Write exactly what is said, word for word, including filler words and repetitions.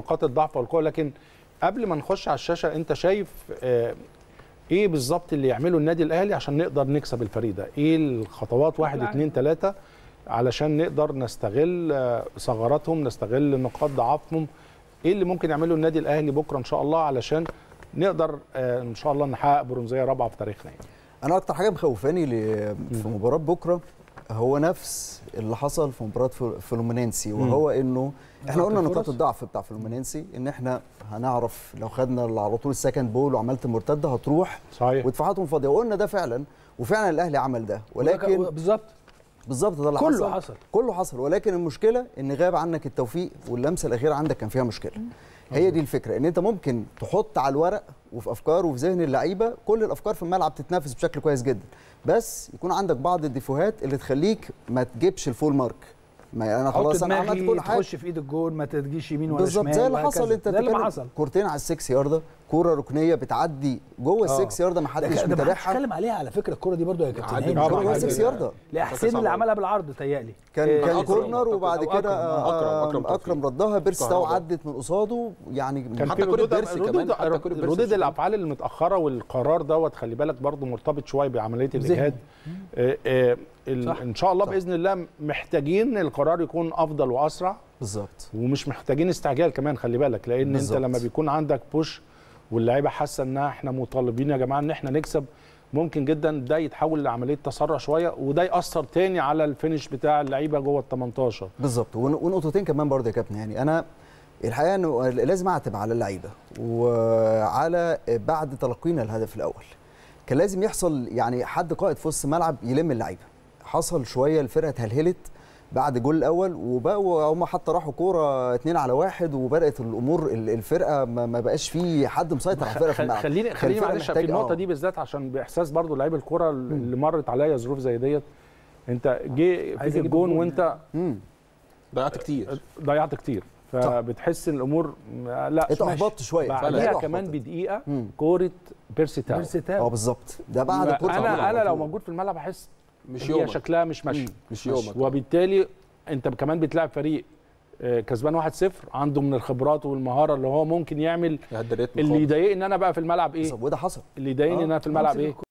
نقاط الضعف والقوه. لكن قبل ما نخش على الشاشه، انت شايف آه ايه بالظبط اللي يعمله النادي الاهلي عشان نقدر نكسب الفريق ده؟ ايه الخطوات واحد اتنين تلاته علشان نقدر نستغل آه ثغراتهم، نستغل نقاط ضعفهم؟ ايه اللي ممكن يعمله النادي الاهلي بكره ان شاء الله علشان نقدر آه ان شاء الله نحقق برونزيه رابعه في تاريخنا يعني؟ انا اكتر حاجه مخوفاني في مباراه بكره هو نفس اللي حصل في مباراه فلومينينسي، وهو انه احنا قلنا نقاط الضعف بتاع فلومينينسي ان احنا هنعرف لو خدنا على طول السكند بول وعملت المرتده هتروح صحيح ودفاعاتهم فاضيه، وقلنا ده فعلا، وفعلا الاهلي عمل ده، ولكن بالظبط بالظبط ده اللي كله حصل. حصل كله حصل، ولكن المشكله ان غاب عنك التوفيق، واللمسه الاخيره عندك كان فيها مشكله. هي دي الفكره، ان انت ممكن تحط على الورق وفي افكار وفي ذهن اللعيبه كل الافكار في الملعب تتنافس بشكل كويس جدا، بس يكون عندك بعض الديفوهات اللي تخليك ما تجيبش الفول مارك. ما انا خلاص انا عملت كل حاجه، تخش في ايد الجول ما تجيش يمين ولا بالظبط شمال، زي اللي حصل. انت زي اللي ما حصل، كورتين على السكس يارده، كوره ركنيه بتعدي جوه السكس يارده ما حدش متابعها. اتكلم عليها على فكره الكوره دي برضو يا كابتن، كوره جوه السكس يارده، لا حسين اللي عملها بالعرض تهيألي كان إيه كان كورنر، وبعد كده اكرم اكرم, أكرم ردها، بيرستاو عدت من قصاده، يعني كان في ردود ردود الافعال المتاخره، والقرار دوت خلي بالك برضو مرتبط شويه بعمليه الاجهاد. آه آه ان شاء الله صح. باذن الله محتاجين القرار يكون افضل واسرع بالظبط، ومش محتاجين استعجال كمان، خلي بالك، لان بالزبط. انت لما بيكون عندك بوش واللعيبه حاسه ان احنا مطالبين يا جماعه ان احنا نكسب، ممكن جدا ده يتحول لعمليه تسرع شويه، وده ياثر تاني على الفينش بتاع اللعيبه جوه ال تمنتاشر. بالظبط. ونقطتين كمان برضه يا كابتن، يعني انا الحقيقه انه لازم اعتب على اللعيبه، وعلى بعد تلقينا الهدف الاول كان لازم يحصل يعني حد قائد في وسط الملعب يلم اللعيبه. حصل شويه الفرقه اتهلهلت بعد الجول الاول، وبقوا هم حتى راحوا كوره اتنين على واحد، وبدات الامور الفرقه ما بقاش في حد مسيطر على الفرقه في الملعب. خليني خليني معلش في النقطه دي بالذات، عشان باحساس برضو لعيب الكوره اللي مرت عليا ظروف زي ديت. انت جه فيك الجون وانت ضيعت كتير ضيعت كتير فبتحس ان الامور لا اتحبطت شويه. بعدها كمان بدقيقه كوره بيرسي تاو اه بالظبط، ده بعد الكوره. انا انا لو موجود في الملعب احس مش هي يومك، شكلها مش ماشي، مش يومك، وبالتالي انت كمان بتلعب فريق كسبان واحد صفر عنده من الخبرات والمهاره اللي هو ممكن يعمل اللي يضايقني ان انا بقى في الملعب ايه، وده حصل. اللي يضايقني ان انا في الملعب ايه